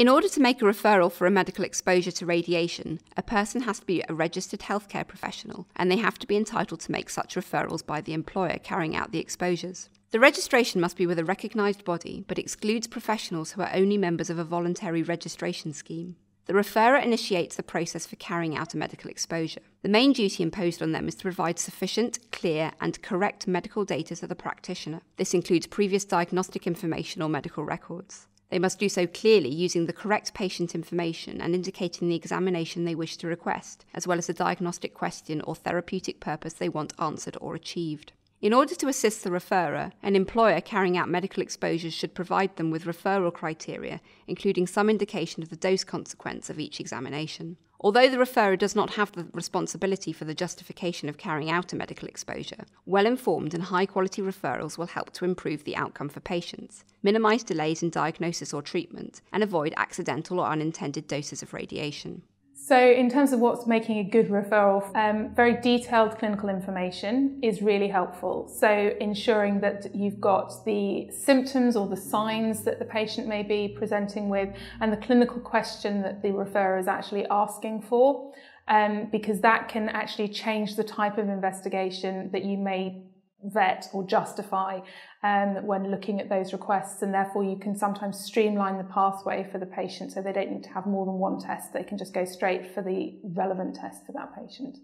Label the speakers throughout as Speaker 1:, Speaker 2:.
Speaker 1: In order to make a referral for a medical exposure to radiation, a person has to be a registered healthcare professional, and they have to be entitled to make such referrals by the employer carrying out the exposures. The registration must be with a recognised body, but excludes professionals who are only members of a voluntary registration scheme. The referrer initiates the process for carrying out a medical exposure. The main duty imposed on them is to provide sufficient, clear, and correct medical data to the practitioner. This includes previous diagnostic information or medical records. They must do so clearly using the correct patient information and indicating the examination they wish to request, as well as the diagnostic question or therapeutic purpose they want answered or achieved. In order to assist the referrer, an employer carrying out medical exposures should provide them with referral criteria, including some indication of the dose consequence of each examination. Although the referrer does not have the responsibility for the justification of carrying out a medical exposure, well-informed and high-quality referrals will help to improve the outcome for patients, minimise delays in diagnosis or treatment, and avoid accidental or unintended doses of radiation.
Speaker 2: So in terms of what's making a good referral, very detailed clinical information is really helpful. So ensuring that you've got the symptoms or the signs that the patient may be presenting with and the clinical question that the referrer is actually asking for, because that can actually change the type of investigation that you may vet or justify when looking at those requests, and therefore you can sometimes streamline the pathway for the patient so they don't need to have more than one test. They can just go straight for the relevant test for that patient.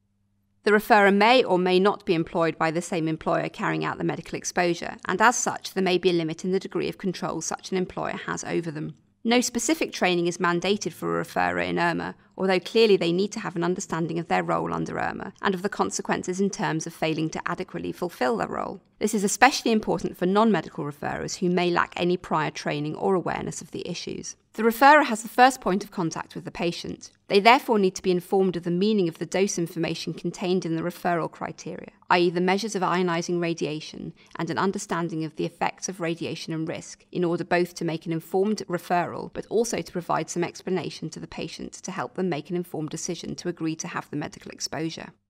Speaker 1: The referrer may or may not be employed by the same employer carrying out the medical exposure, and as such there may be a limit in the degree of control such an employer has over them. No specific training is mandated for a referrer in IRMA, although clearly they need to have an understanding of their role under IRMA and of the consequences in terms of failing to adequately fulfil their role. This is especially important for non-medical referrers who may lack any prior training or awareness of the issues. The referrer has the first point of contact with the patient. They therefore need to be informed of the meaning of the dose information contained in the referral criteria, i.e. the measures of ionising radiation and an understanding of the effects of radiation and risk, in order both to make an informed referral but also to provide some explanation to the patient to help them make an informed decision to agree to have the medical exposure.